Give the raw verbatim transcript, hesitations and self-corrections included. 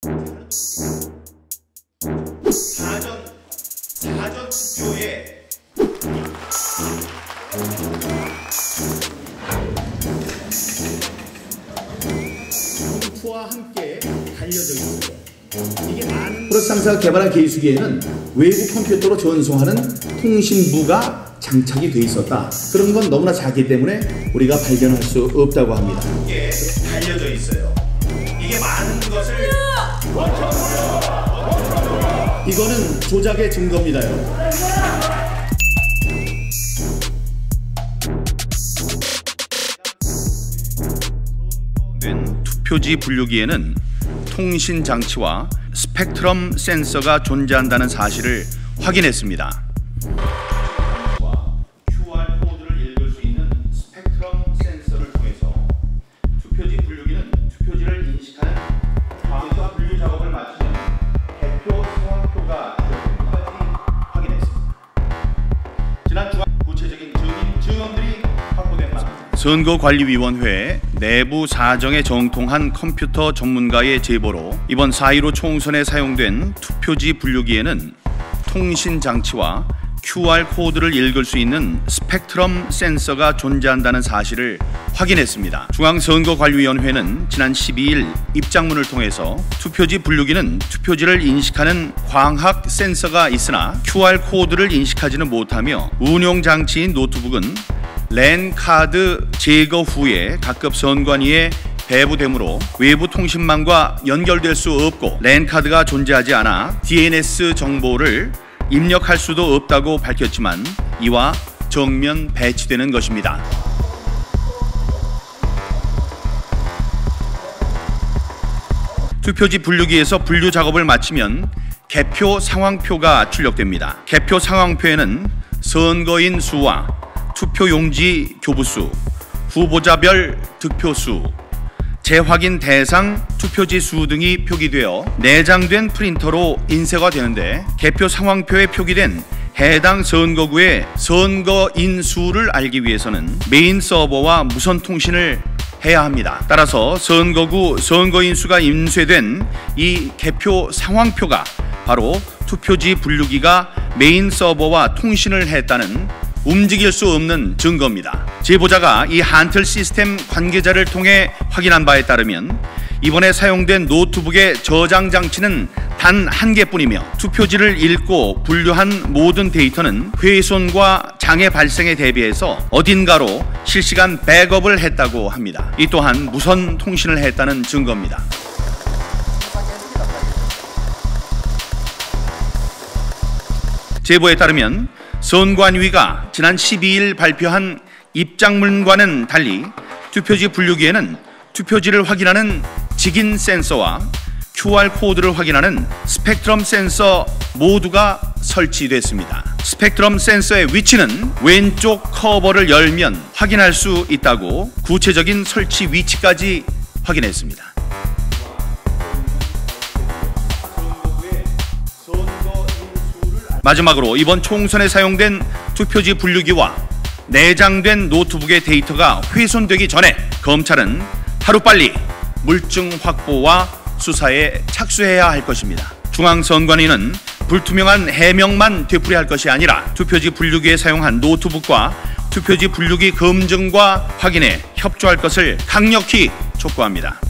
사전, 사전 투표에 컴퓨터와 함께 달려져 있어요. 이게 많은 프로세스 상사가 개발한 게이수기에는 외부 컴퓨터로 전송하는 통신부가 장착이 돼 있었다. 그런 건 너무나 작기 때문에 우리가 발견할 수 없다고 합니다. 이게 달려져 있어요. 이게 많은 것을 이거는 조작의 증거입니다요. 투표지 분류기에는 통신 장치와 스펙트럼 센서가 존재한다는 사실을 확인했습니다. 큐알 코드를 읽을 수 있는 스펙트럼 센서를 통해서 투표지 분류기는 투표지를 인식하는 광과 분류 작업을 마치면 개표 상황표가 되는지까지 확인했습니다. 지난 주간 구체적인 증인, 증언들이 확보된 바 선거관리위원회 내부 사정에 정통한 컴퓨터 전문가의 제보로 이번 사 일오 총선에 사용된 투표지 분류기에는 통신 장치와 큐알 코드를 읽을 수 있는 스펙트럼 센서가 존재한다는 사실을 확인했습니다. 중앙선거관리위원회는 지난 십이 일 입장문을 통해서 투표지 분류기는 투표지를 인식하는 광학 센서가 있으나 큐알 코드를 인식하지는 못하며 운용 장치인 노트북은 랜 카드 제거 후에 각급 선관위에 배부되므로 외부 통신망과 연결될 수 없고 랜 카드가 존재하지 않아 디엔에스 정보를 입력할 수도 없다고 밝혔지만 이와 정면 배치되는 것입니다. 투표지 분류기에서 분류 작업을 마치면 개표 상황표가 출력됩니다. 개표 상황표에는 선거인 수와 투표용지 교부수, 후보자별 득표수, 재확인 대상 투표지 수 등이 표기되어 내장된 프린터로 인쇄가 되는데 개표 상황표에 표기된 해당 선거구의 선거인 수를 알기 위해서는 메인 서버와 무선 통신을 해야 합니다. 따라서 선거구 선거인 수가 인쇄된 이 개표 상황표가 바로 투표지 분류기가 메인 서버와 통신을 했다는 움직일 수 없는 증거입니다. 제보자가 이 한틀 시스템 관계자를 통해 확인한 바에 따르면 이번에 사용된 노트북의 저장 장치는 단 한 개뿐이며 투표지를 읽고 분류한 모든 데이터는 훼손과 장애 발생에 대비해서 어딘가로 실시간 백업을 했다고 합니다. 이 또한 무선 통신을 했다는 증거입니다. 제보에 따르면 선관위가 지난 십이 일 발표한 입장문과는 달리 투표지 분류기에는 투표지를 확인하는 직인 센서와 큐알 코드를 확인하는 스펙트럼 센서 모두가 설치됐습니다. 스펙트럼 센서의 위치는 왼쪽 커버를 열면 확인할 수 있다고 구체적인 설치 위치까지 확인했습니다. 마지막으로 이번 총선에 사용된 투표지 분류기와 내장된 노트북의 데이터가 훼손되기 전에 검찰은 하루빨리 물증 확보와 수사에 착수해야 할 것입니다. 중앙선관위는 불투명한 해명만 되풀이할 것이 아니라 투표지 분류기에 사용한 노트북과 투표지 분류기 검증과 확인에 협조할 것을 강력히 촉구합니다.